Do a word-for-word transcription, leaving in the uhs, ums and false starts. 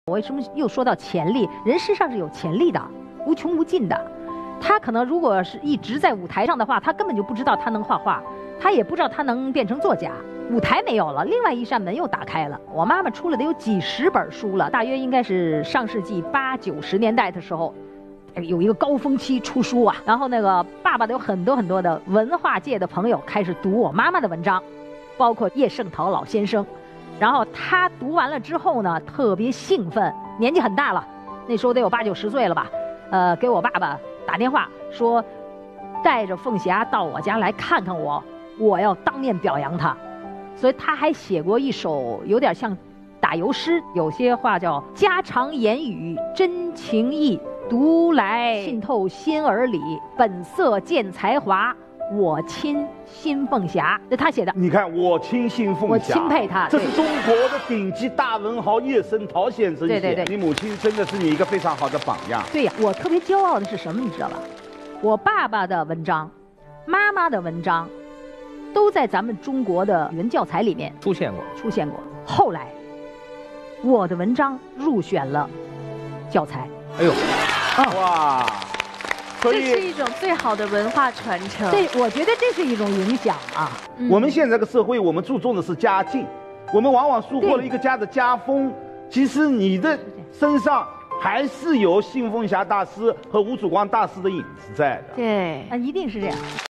我为什么又说到潜力？人世上是有潜力的，无穷无尽的。他可能如果是一直在舞台上的话，他根本就不知道他能画画，他也不知道他能变成作家。舞台没有了，另外一扇门又打开了。我妈妈出了得有几十本书了，大约应该是上世纪八九十年代的时候，有一个高峰期出书啊。然后那个爸爸的有很多很多的文化界的朋友开始读我妈妈的文章，包括叶圣陶老先生。然后他读完了之后呢，特别兴奋，年纪很大了，那时候得有八九十岁了吧，呃，给我爸爸打电话说，带着凤霞到我家来看看我，我要当面表扬他。所以他还写过一首有点像打油诗，有些话叫家常言语真情意，读来沁透心儿里，本色见才华，我亲新凤霞。这他写的。 你看，我亲新凤霞， 我钦佩他。 这是中国的顶级大文豪叶圣陶先生写。 对对对， 你母亲真的是你一个非常好的榜样。 对呀，我特别骄傲的是什么，你知道吧？我爸爸的文章，妈妈的文章，都在咱们中国的语文教材里面出现过， 出现过。后来，我的文章入选了教材。 哎呦， 哦、 哇！ 这是一种最好的文化传承。 对，我觉得这是一种影响啊。 嗯、我们现在这个社会，我们注重的是家境，我们往往疏忽了一个家的家风。其实你的身上还是有新凤霞大师和吴曙光大师的影子在的。 对， 啊，一定是这样。